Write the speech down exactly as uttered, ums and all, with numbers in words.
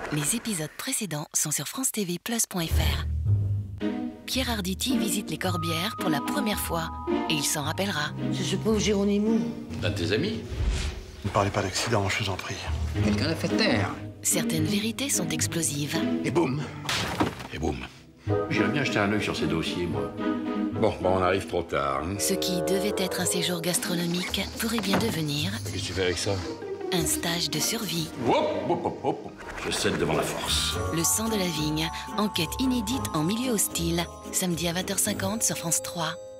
Les épisodes précédents sont sur france t v plus point f r. Pierre Arditi visite les Corbières pour la première fois et il s'en rappellera. C'est ce pauvre Géronimo. Un de tes amis? Ne parlez pas d'accident, je vous en prie. Quelqu'un l'a fait taire. Certaines vérités sont explosives. Et boum. Et boum. J'irais bien jeter un œil sur ces dossiers, moi. Bon, bon, on arrive trop tard. Hein. Ce qui devait être un séjour gastronomique pourrait bien devenir Qu'est-ce que tu fais avec ça? un stage de survie. Hop, hop, hop, hop. Je cède devant la force. Le sang de la vigne, enquête inédite en milieu hostile, samedi à vingt heures cinquante sur France trois.